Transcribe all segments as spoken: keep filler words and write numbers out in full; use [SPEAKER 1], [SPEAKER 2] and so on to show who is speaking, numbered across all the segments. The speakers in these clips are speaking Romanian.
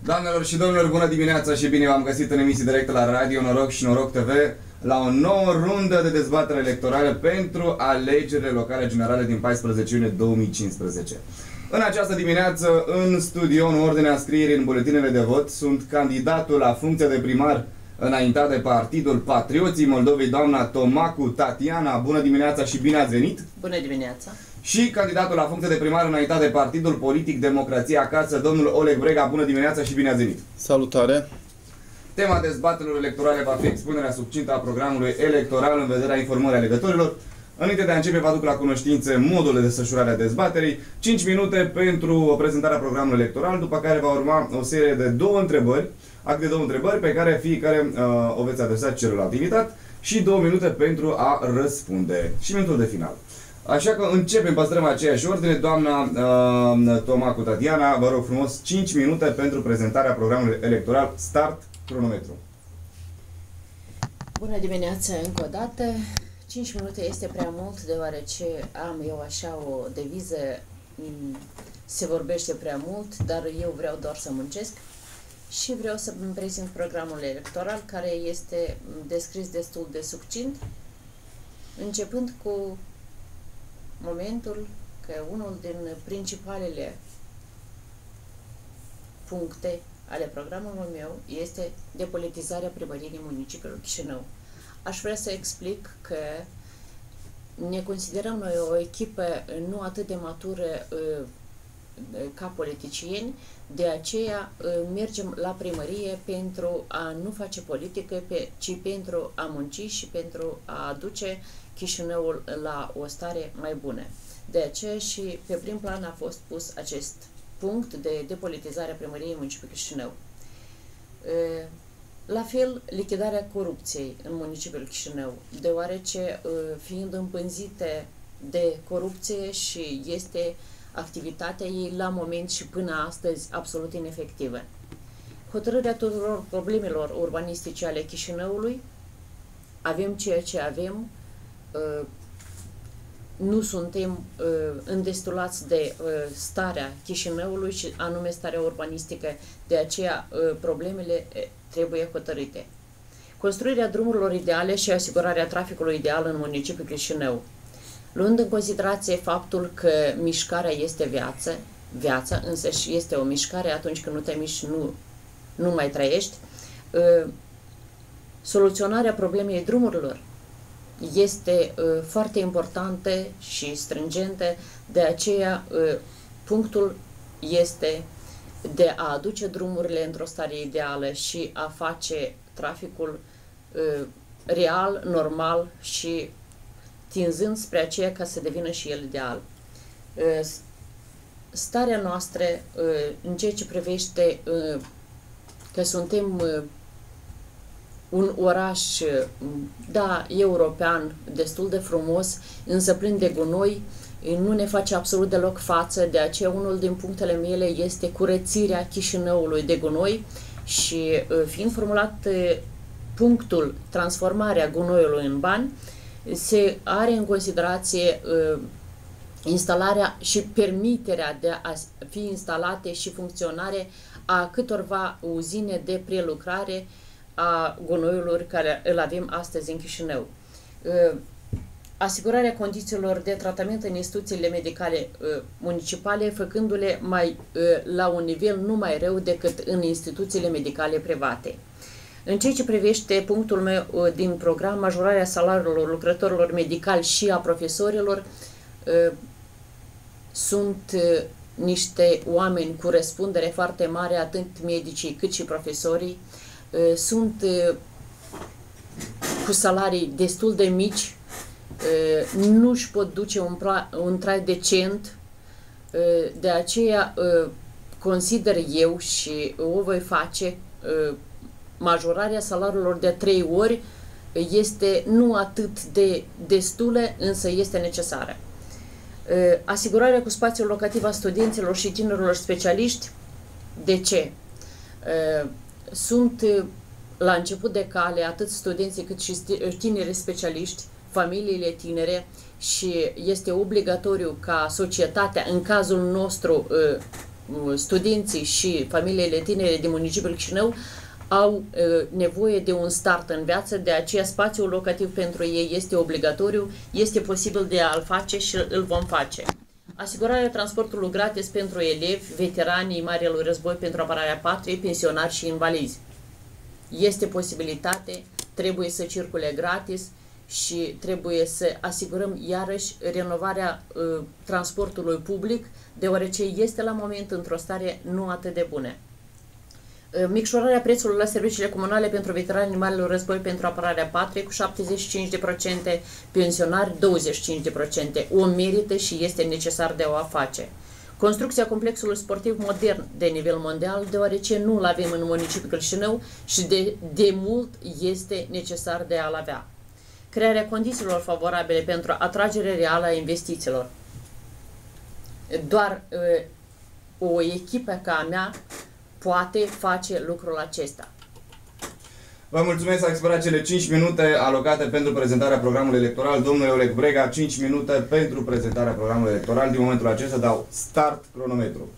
[SPEAKER 1] Doamnelor și domnilor, bună dimineața și bine v-am găsit în emisii directe la Radio Noroc și Noroc T V la o nouă rundă de dezbatere electorală pentru alegerile locale generale din paisprezece iunie două mii cincisprezece. În această dimineață, în studio, în ordinea scrierii în buletinele de vot, sunt candidatul la funcția de primar înaintat de Partidul Patrioții Moldovei, doamna Tomacu Tatiana. Bună dimineața și bine ați venit!
[SPEAKER 2] Bună dimineața!
[SPEAKER 1] Și candidatul la funcție de primar înaintat de Partidul Politic Democrația Acasă, domnul Oleg Brega. Bună dimineața și bine ați venit!
[SPEAKER 3] Salutare!
[SPEAKER 1] Tema dezbaterilor electorale va fi expunerea succintă a programului electoral în vederea informării alegătorilor. Înainte de a începe, vă aduc la cunoștință modul de desfășurare a dezbaterii. cinci minute pentru prezentarea programului electoral, după care va urma o serie de două întrebări, act de două întrebări pe care fiecare uh, o veți adresa celălalt invitat și două minute pentru a răspunde. Și minutul de final. Așa că începem, păstrăm aceeași ordine. Doamna uh, Tomacu Tatiana, vă rog frumos, cinci minute pentru prezentarea programului electoral. Start, cronometru.
[SPEAKER 2] Bună dimineața încă o dată. cinci minute este prea mult, deoarece am eu așa o deviză, se vorbește prea mult, dar eu vreau doar să muncesc și vreau să îmi prezint programul electoral, care este descris destul de succint, începând cu momentul că unul din principalele puncte ale programului meu este depolitizarea primăriei municipiului Chișinău. Aș vrea să explic că ne considerăm noi o echipă nu atât de matură uh, ca politicieni, de aceea uh, mergem la primărie pentru a nu face politică, pe, ci pentru a munci și pentru a aduce Chișinăul la o stare mai bună. De aceea și pe prim plan a fost pus acest punct de depolitizare a primăriei municipiului Chișinău. Uh, La fel, lichidarea corupției în municipiul Chișinău, deoarece fiind împânzite de corupție și este activitatea ei la moment și până astăzi absolut inefectivă. Hotărârea tuturor problemelor urbanistice ale Chișinăului, avem ceea ce avem, nu suntem îndestulați de starea Chișinăului și anume starea urbanistică, de aceea problemele trebuie hotărâte. Construirea drumurilor ideale și asigurarea traficului ideal în municipiul Chișinău. Luând în considerație faptul că mișcarea este viață, viața însă și este o mișcare, atunci când nu te miști, nu, nu mai trăiești, soluționarea problemei drumurilor este foarte importantă și stringentă, de aceea punctul este de a aduce drumurile într-o stare ideală și a face traficul uh, real, normal și tinzând spre aceea ca să devină și el ideal. Uh, starea noastră uh, în ceea ce privește uh, că suntem uh, un oraș, uh, da, european, destul de frumos, însă plin de gunoi, nu ne face absolut deloc față, de aceea unul din punctele mele este curățirea Chișinăului de gunoi și fiind formulat punctul transformarea gunoiului în bani, se are în considerație instalarea și permiterea de a fi instalate și funcționare a câtorva uzine de prelucrare a gunoiului care îl avem astăzi în Chișinău. Asigurarea condițiilor de tratament în instituțiile medicale uh, municipale, făcându-le mai uh, la un nivel nu mai rău decât în instituțiile medicale private. În ceea ce privește punctul meu uh, din program, majorarea salariilor lucrătorilor medicali și a profesorilor, uh, sunt uh, niște oameni cu răspundere foarte mare, atât medicii cât și profesorii, uh, sunt uh, cu salarii destul de mici, nu își pot duce un, un trai decent, de aceea consider eu și o voi face, majorarea salariilor de trei ori este nu atât de destulă, însă este necesară. Asigurarea cu spațiul locativ a studenților și tinerilor specialiști. De ce? Sunt la început de cale atât studenții cât și tineri specialiști, familiile tinere, și este obligatoriu ca societatea, în cazul nostru studenții și familiile tinere din municipiul Chișinău au uh, nevoie de un start în viață, de aceea spațiul locativ pentru ei este obligatoriu, este posibil de a-l face și îl vom face. Asigurarea transportului gratis pentru elevi, veteranii Marelui Război pentru apărarea patriei, pensionari și invalizi. Este posibilitate, trebuie să circule gratis și trebuie să asigurăm iarăși renovarea uh, transportului public, deoarece este la moment într-o stare nu atât de bună. Micșorarea prețului la serviciile comunale pentru veteranii Marelui Război pentru apărarea patriei cu șaptezeci și cinci la sută, pensionari douăzeci și cinci la sută. O merită și este necesar de a o face. Construcția complexului sportiv modern de nivel mondial, deoarece nu-l avem în municipiul Chișinău și de, de mult este necesar de a-l avea. Crearea condițiilor favorabile pentru atragerea reală a investițiilor. Doar uh, o echipă ca a mea poate face lucrul acesta.
[SPEAKER 1] Vă mulțumesc, a expirat cele cinci minute alocate pentru prezentarea programului electoral. Domnule Oleg Brega, cinci minute pentru prezentarea programului electoral. Din momentul acesta dau start cronometru.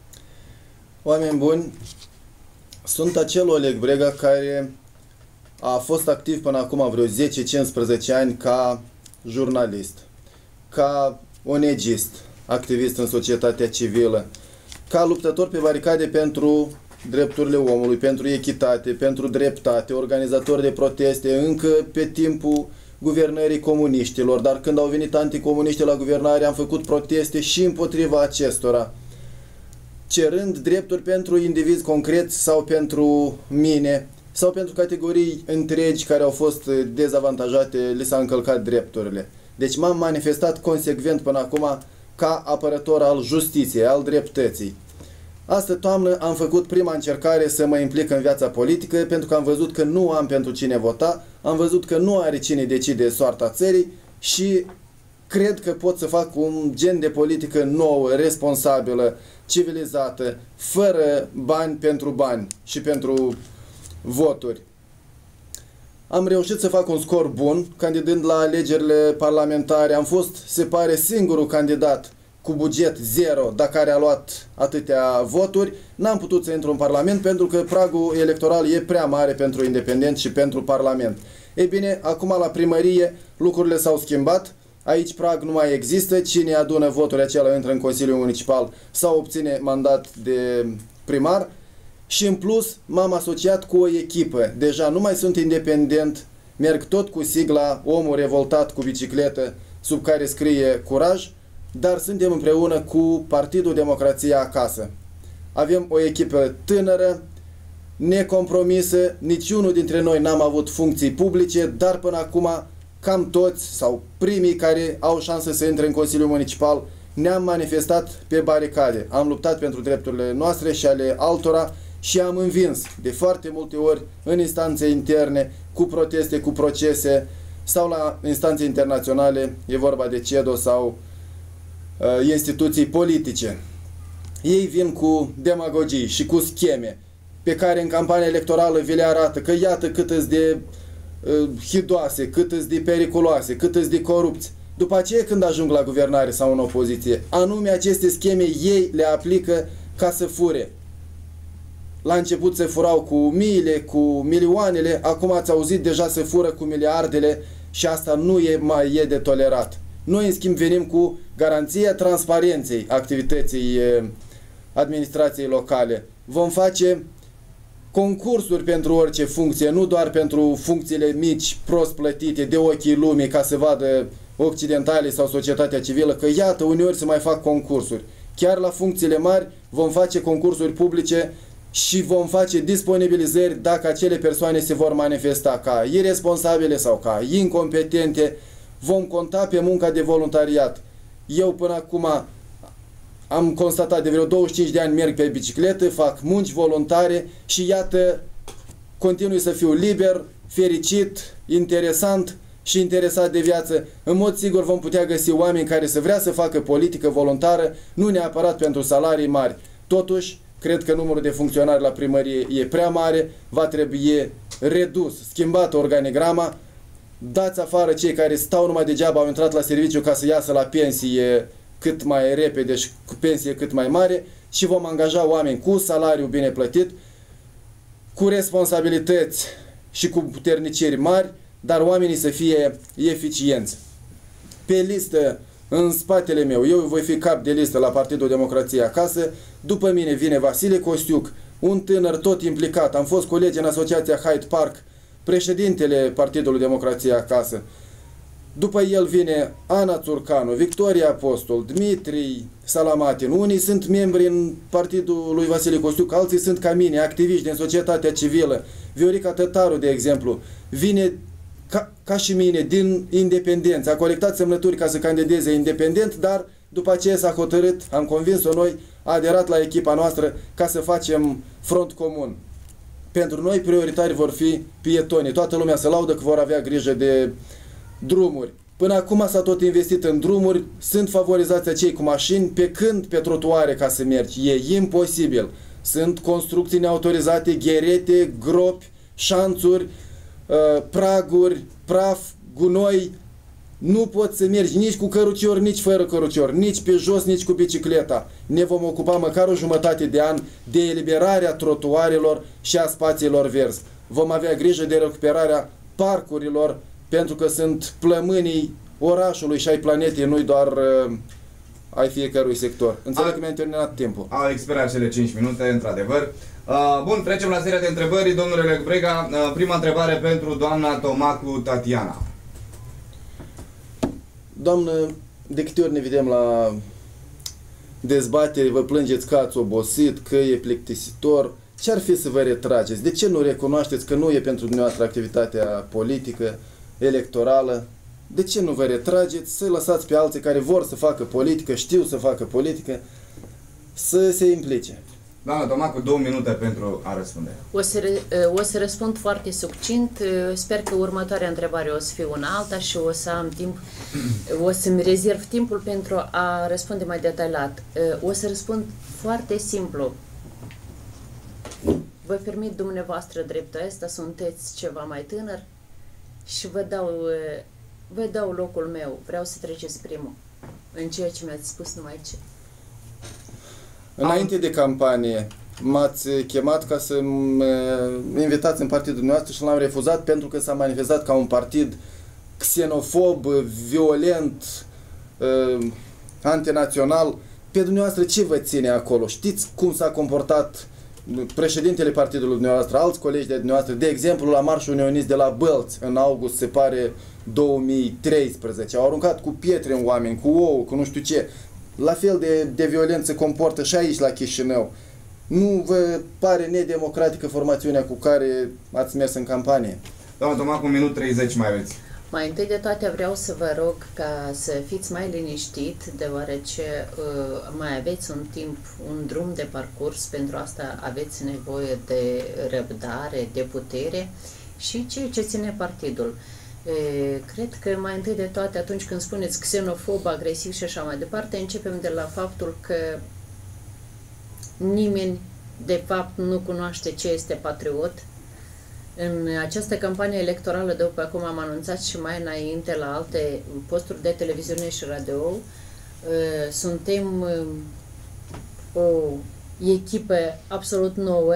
[SPEAKER 3] Oameni buni, sunt acel Oleg Brega care a fost activ până acum vreo zece cincisprezece ani ca jurnalist, ca onegist, activist în societatea civilă, ca luptător pe baricade pentru drepturile omului, pentru echitate, pentru dreptate, organizator de proteste încă pe timpul guvernării comuniștilor, dar când au venit anticomuniștii la guvernare am făcut proteste și împotriva acestora, cerând drepturi pentru indivizi concreți sau pentru mine, sau pentru categorii întregi care au fost dezavantajate, li s-a încălcat drepturile. Deci m-am manifestat consecvent până acum ca apărător al justiției, al dreptății. Astă toamnă am făcut prima încercare să mă implic în viața politică, pentru că am văzut că nu am pentru cine vota, am văzut că nu are cine decide soarta țării și cred că pot să fac un gen de politică nouă, responsabilă, civilizată, fără bani pentru bani și pentru voturi. Am reușit să fac un scor bun, candidând la alegerile parlamentare. Am fost, se pare, singurul candidat cu buget zero, dar care a luat atâtea voturi. N-am putut să intru în Parlament pentru că pragul electoral e prea mare pentru independent și pentru Parlament. Ei bine, acum la primărie lucrurile s-au schimbat. Aici prag nu mai există. Cine adună voturi acela intră în Consiliul Municipal sau obține mandat de primar. Și în plus m-am asociat cu o echipă. Deja nu mai sunt independent, merg tot cu sigla Omul Revoltat cu Bicicletă, sub care scrie Curaj, dar suntem împreună cu Partidul Democrația Acasă. Avem o echipă tânără, necompromisă, niciunul dintre noi n-am avut funcții publice, dar până acum cam toți sau primii care au șansă să intre în Consiliul Municipal ne-am manifestat pe baricade. Am luptat pentru drepturile noastre și ale altora și am învins de foarte multe ori în instanțe interne, cu proteste, cu procese sau la instanțe internaționale, e vorba de CEDO sau uh, instituții politice. Ei vin cu demagogii și cu scheme pe care în campania electorală vi le arată că iată cât îți de uh, hidoase, cât îți de periculoase, cât îți de corupți. După aceea când ajung la guvernare sau în opoziție, anume aceste scheme ei le aplică ca să fure. La început se furau cu miile, cu milioanele, acum ați auzit deja se fură cu miliardele și asta nu e mai e de tolerat. Noi, în schimb, venim cu garanția transparenței activității administrației locale. Vom face concursuri pentru orice funcție, nu doar pentru funcțiile mici, prost plătite de ochii lumii, ca să vadă occidentale sau societatea civilă, că iată, uneori se mai fac concursuri. Chiar la funcțiile mari vom face concursuri publice și vom face disponibilizări dacă acele persoane se vor manifesta ca irresponsabile sau ca incompetente. Vom conta pe munca de voluntariat. Eu până acum am constatat de vreo douăzeci și cinci de ani merg pe bicicletă, fac munci voluntare și iată, continui să fiu liber, fericit, interesant și interesat de viață. În mod sigur vom putea găsi oameni care să vrea să facă politică voluntară, nu neapărat pentru salarii mari. Totuși, cred că numărul de funcționari la primărie e prea mare, va trebui redus, schimbată organigrama, dați afară cei care stau numai degeaba, au intrat la serviciu ca să iasă la pensie cât mai repede și cu pensie cât mai mare și vom angaja oameni cu salariu bine plătit, cu responsabilități și cu puterniciri mari, dar oamenii să fie eficienți. Pe listă, în spatele meu, eu voi fi cap de listă la Partidul Democrației Acasă, după mine vine Vasile Costiuc, un tânăr tot implicat, am fost colegi în Asociația Hyde Park, președintele Partidului Democrației Acasă. După el vine Ana Țurcanu, Victoria Apostol, Dmitri Salamatin. Unii sunt membri în partidul lui Vasile Costiuc, alții sunt ca mine, activiști din societatea civilă. Viorica Tătaru, de exemplu, vine ca, ca și mine din independență. A colectat semnături ca să candideze independent, dar după aceea s-a hotărât, am convins-o noi, a aderat la echipa noastră ca să facem front comun. Pentru noi prioritari vor fi pietonii. Toată lumea se laudă că vor avea grijă de drumuri. Până acum s-a tot investit în drumuri, sunt favorizați acei cu mașini, pe când pe trotuare ca să mergi. E imposibil. Sunt construcții neautorizate, gherete, gropi, șanțuri, praguri, praf, gunoi. Nu poți să mergi nici cu cărucior, nici fără cărucior, nici pe jos, nici cu bicicleta. Ne vom ocupa măcar o jumătate de an de eliberarea trotuarelor și a spațiilor verzi. Vom avea grijă de recuperarea parcurilor, pentru că sunt plămânii orașului și ai planetei, nu doar uh, ai fiecărui sector. Înțeleg că mi-a terminat timpul.
[SPEAKER 1] Au expirat cele cinci minute, într-adevăr. Uh, bun, trecem la seria de întrebări. Domnule Oleg Brega, uh, prima întrebare pentru doamna Tomacu Tatiana.
[SPEAKER 3] Doamnă, de câte ori ne vedem la dezbatere, vă plângeți că ați obosit, că e plictisitor. Ce ar fi să vă retrageți? De ce nu recunoașteți că nu e pentru dumneavoastră activitatea politică, electorală? De ce nu vă retrageți? Să lăsați pe alții care vor să facă politică, știu să facă politică, să se implice.
[SPEAKER 1] Doamna Tomacu, două minute pentru a răspunde.
[SPEAKER 2] O să, o să răspund foarte succint. Sper că următoarea întrebare o să fie una alta și o să am timp, o să-mi rezerv timpul pentru a răspunde mai detaliat. O să răspund foarte simplu. Vă permit dumneavoastră dreptul ăsta, sunteți ceva mai tânăr și vă dau, vă dau locul meu. Vreau să treceți primul în ceea ce mi-ați spus numai ce.
[SPEAKER 3] Înainte de campanie, m-ați chemat ca să mă invitați în partidul dumneavoastră și l-am refuzat pentru că s-a manifestat ca un partid xenofob, violent, antinațional. Pe dumneavoastră ce vă ține acolo? Știți cum s-a comportat președintele partidului dumneavoastră, alți colegi de dumneavoastră, de exemplu la Marșul Unionist de la Bălți, în august, se pare, două mii treisprezece. Au aruncat cu pietre în oameni, cu ouă, cu nu știu ce. La fel de, de violent se comportă și aici la Chișinău. Nu vă pare nedemocratică formațiunea cu care ați mers în campanie?
[SPEAKER 1] Doamna Tomacu, un minut treizeci mai aveți.
[SPEAKER 2] Mai întâi de toate vreau să vă rog ca să fiți mai liniștit, deoarece uh, mai aveți un timp, un drum de parcurs, pentru asta aveți nevoie de răbdare, de putere și ceea ce ține partidul. E, cred că mai întâi de toate, atunci când spuneți xenofob, agresiv și așa mai departe, începem de la faptul că nimeni de fapt nu cunoaște ce este patriot. În această campanie electorală, după cum am anunțat și mai înainte la alte posturi de televiziune și radio, suntem o echipă absolut nouă,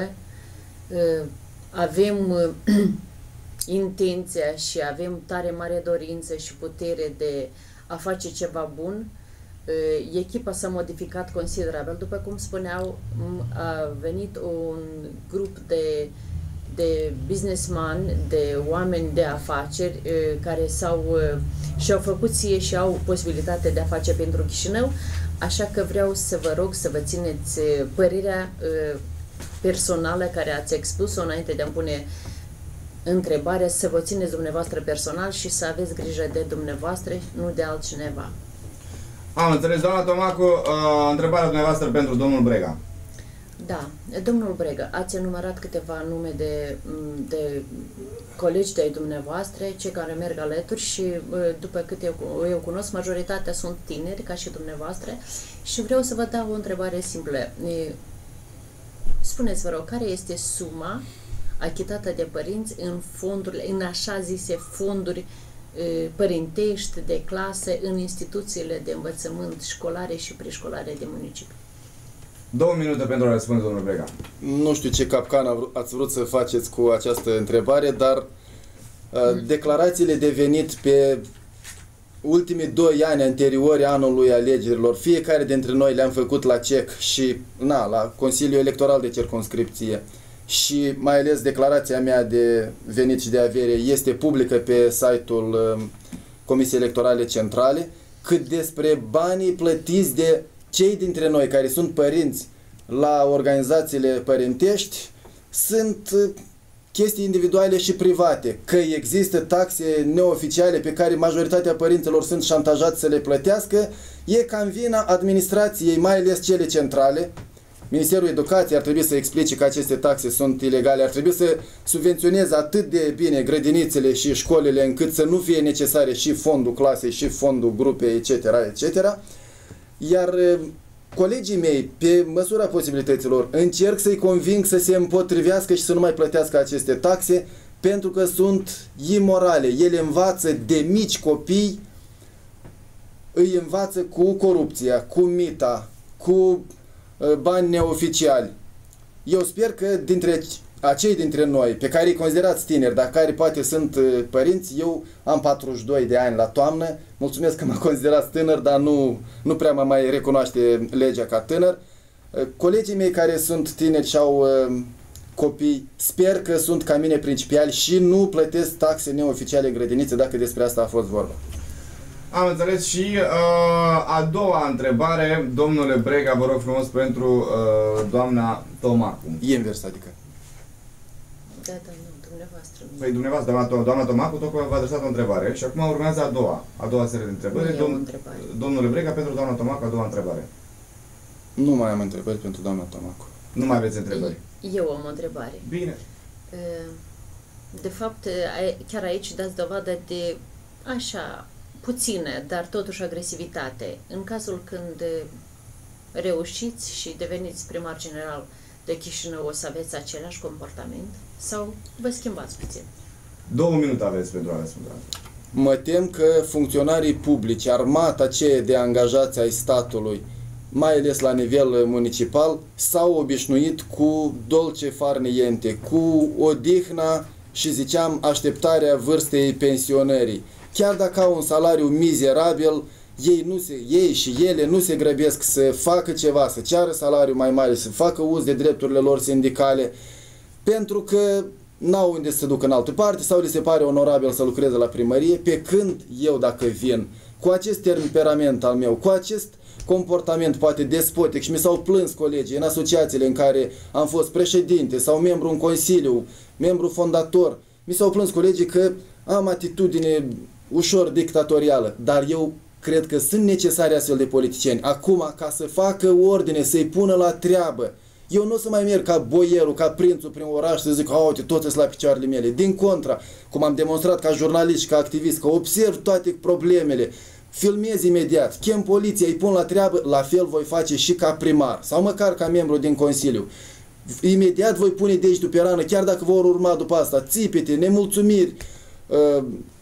[SPEAKER 2] avem intenția și avem tare mare dorință și putere de a face ceva bun. Echipa s-a modificat considerabil. După cum spuneau, a venit un grup de, de businessman, de oameni de afaceri care s-au, și-au făcut ție și au posibilitatea de a face pentru Chișinău, așa că vreau să vă rog să vă țineți părerea personală care ați expus-o înainte de a-mi pune întrebarea, să vă țineți dumneavoastră personal și să aveți grijă de dumneavoastră, nu de altcineva.
[SPEAKER 1] Am înțeles, doamna Tomacu, uh, întrebarea dumneavoastră pentru domnul Brega.
[SPEAKER 2] Da, domnul Brega, ați enumerat câteva nume de, de colegi de-ai dumneavoastră, cei care merg alături și, după cât eu, eu cunosc, majoritatea sunt tineri, ca și dumneavoastră, și vreau să vă dau o întrebare simplă. Spuneți, vă rog, care este suma achitată de părinți în fondurile, în așa zise fonduri părintești, de clase în instituțiile de învățământ școlare și preșcolare de municipiu.
[SPEAKER 1] Două minute pentru a răspunde, domnul Brega.
[SPEAKER 3] Nu știu ce capcană ați vrut să faceți cu această întrebare, dar mm. declarațiile de venit pe ultimii doi ani anteriori anului alegerilor, fiecare dintre noi le-am făcut la C E C și na, la Consiliul Electoral de Circumscripție, și mai ales declarația mea de venit și de avere este publică pe site-ul Comisiei Electorale Centrale, cât despre banii plătiți de cei dintre noi care sunt părinți la organizațiile părintești, sunt chestii individuale și private, că există taxe neoficiale pe care majoritatea părinților sunt șantajați să le plătească, e cam vina administrației, mai ales cele centrale. Ministerul Educației ar trebui să explice că aceste taxe sunt ilegale, ar trebui să subvenționeze atât de bine grădinițele și școlile încât să nu fie necesare și fondul clasei și fondul grupei, et cetera, et cetera. Iar colegii mei, pe măsura posibilităților, încerc să-i conving să se împotrivească și să nu mai plătească aceste taxe, pentru că sunt imorale. Ele învață de mici copii, îi învață cu corupția, cu mita, cu bani neoficiali. Eu sper că dintre acei dintre noi, pe care îi considerați tineri, dar care poate sunt părinți, eu am patruzeci și doi de ani la toamnă, mulțumesc că mă considerați tânăr, dar nu, nu prea mă mai recunoaște legea ca tânăr. Colegii mei care sunt tineri și au uh, copii, sper că sunt ca mine principiali și nu plătesc taxe neoficiale în grădinițe, dacă despre asta a fost vorba.
[SPEAKER 1] Am înțeles. Și uh, a doua întrebare, domnule Brega, vă rog frumos, pentru uh, doamna Tomacu.
[SPEAKER 3] E invers, adică.
[SPEAKER 2] Da, da, nu, dumneavoastră.
[SPEAKER 1] Păi dumneavoastră, doamna, doamna Tomacu, tocmai v-a adresat o întrebare și acum urmează a doua, a doua serie de întrebări.
[SPEAKER 2] Dom întrebare.
[SPEAKER 1] Domnule Brega, pentru doamna Tomacu, a doua întrebare.
[SPEAKER 3] Nu mai am întrebări pentru doamna Tomacu.
[SPEAKER 1] Nu mai aveți întrebări.
[SPEAKER 2] Eu am o întrebare.
[SPEAKER 1] Bine.
[SPEAKER 2] De fapt, chiar aici dați dovadă de așa puține, dar totuși agresivitate. În cazul când reușiți și deveniți primar general de Chișinău, o să aveți același comportament sau vă schimbați puțin?
[SPEAKER 1] Două minute aveți pentru a răspunde.
[SPEAKER 3] Mă tem că funcționarii publici, armata aceea de angajați ai statului, mai ales la nivel municipal, s-au obișnuit cu dolce far niente, cu odihna și, ziceam, așteptarea vârstei pensionării. Chiar dacă au un salariu mizerabil, ei, nu se, ei și ele nu se grăbesc să facă ceva, să ceară salariu mai mare, să facă uz de drepturile lor sindicale, pentru că n-au unde să se ducă în altă parte sau li se pare onorabil să lucreze la primărie, pe când eu, dacă vin cu acest temperament al meu, cu acest comportament poate despotic, și mi s-au plâns colegii în asociațiile în care am fost președinte sau membru în consiliu, membru fondator, mi s-au plâns colegii că am atitudine ușor dictatorială, dar eu cred că sunt necesari astfel de politicieni. Acum, ca să facă ordine, să-i pună la treabă. Eu nu o să mai merg ca boierul, ca prințul prin oraș să zic, uite, toți sunt la picioarele mele. Din contra, cum am demonstrat ca jurnalist și ca activist, că observ toate problemele, filmez imediat, chem poliția, îi pun la treabă, la fel voi face și ca primar, sau măcar ca membru din Consiliu. Imediat voi pune degetul pe rană, chiar dacă vor urma după asta țipete, nemulțumiri, uh,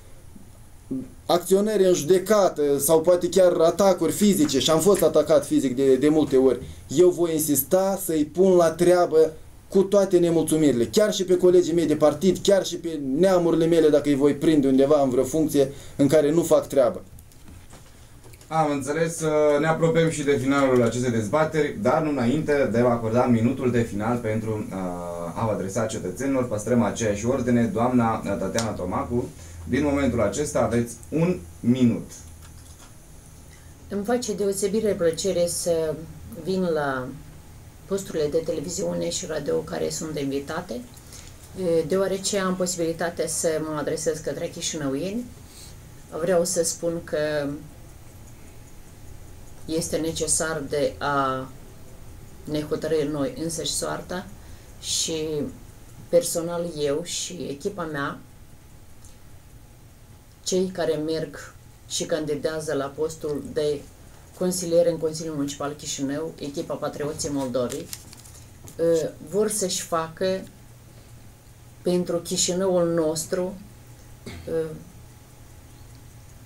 [SPEAKER 3] acționări în judecată sau poate chiar atacuri fizice, și am fost atacat fizic de, de multe ori, eu voi insista să-i pun la treabă cu toate nemulțumirile, chiar și pe colegii mei de partid, chiar și pe neamurile mele, dacă îi voi prinde undeva în vreo funcție în care nu fac treabă.
[SPEAKER 1] Am înțeles, ne apropiem și de finalul acestei dezbateri, dar nu înainte de a acorda minutul de final pentru a vă adresa cetățenilor. Păstrăm aceeași ordine. Doamna Tatiana Tomacu, din momentul acesta aveți un minut.
[SPEAKER 2] Îmi face deosebire plăcere să vin la posturile de televiziune și radio care sunt invitate, deoarece am posibilitatea să mă adresez către chișinăuieni. Vreau să spun că este necesar de a ne hotărî noi însăși soarta și personal eu și echipa mea, cei care merg și candidează la postul de consilier în Consiliul Municipal Chișinău, echipa Patrioții Moldovei, vor să-și facă pentru Chișinăul nostru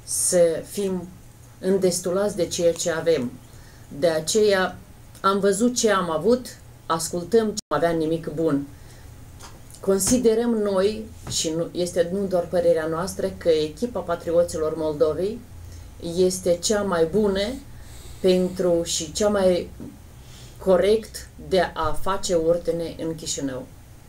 [SPEAKER 2] să fim îndestulați de ceea ce avem. De aceea am văzut ce am avut, ascultăm ce nu avea nimic bun. Considerăm noi, și nu, este nu doar părerea noastră, că echipa Patrioților Moldovei este cea mai bună pentru și cea mai corect de a face ordine în Chișinău.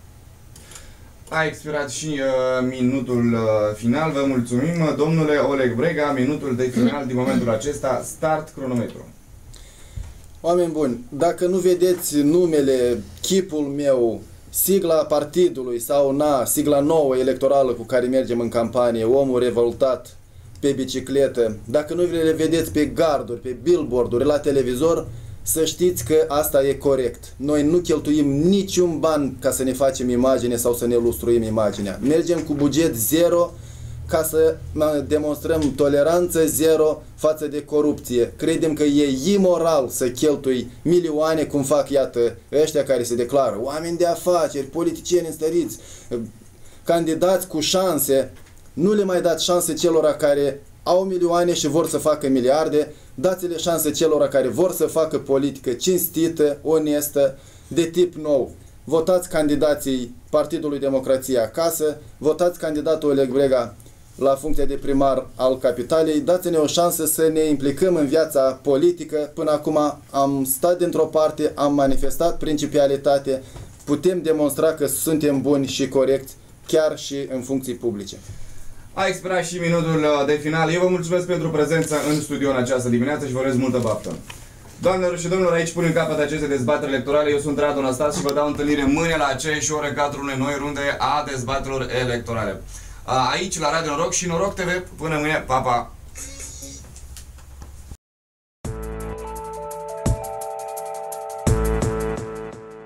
[SPEAKER 1] A expirat și uh, minutul uh, final. Vă mulțumim, domnule Oleg Brega. Minutul de final din momentul acesta. Start cronometru.
[SPEAKER 3] Oameni buni, dacă nu vedeți numele, chipul meu, sigla partidului sau na, sigla nouă electorală cu care mergem în campanie, omul revoltat pe bicicletă, dacă nu le vedeți pe garduri, pe billboard-uri, la televizor, să știți că asta e corect. Noi nu cheltuim niciun ban ca să ne facem imagine sau să ne lustruim imaginea. Mergem cu buget zero ca să demonstrăm toleranță zero față de corupție. Credem că e imoral să cheltui milioane cum fac, iată, ăștia care se declară oameni de afaceri, politicieni înstăriți, candidați cu șanse. Nu le mai dați șanse celor care au milioane și vor să facă miliarde, dați-le șanse celor care vor să facă politică cinstită, onestă, de tip nou. Votați candidații Partidului Democrație Acasă, votați candidatul Oleg Brega la funcția de primar al capitalei, dați-ne o șansă să ne implicăm în viața politică. Până acum am stat dintr-o parte, am manifestat principialitate, putem demonstra că suntem buni și corecți chiar și în funcții publice.
[SPEAKER 1] A expirat și minutul de final. Eu vă mulțumesc pentru prezența în studio în această dimineață și vă urez multă baftă. Doamnelor și domnilor, aici punem capăt acestei dezbateri electorale. Eu sunt Radu Năstas și vă dau întâlnire mâine la aceeași oră în cadrul unei noi runde a dezbaterilor electorale. Aici la Radio Noroc și Noroc T V. Până mâine, pa, pa!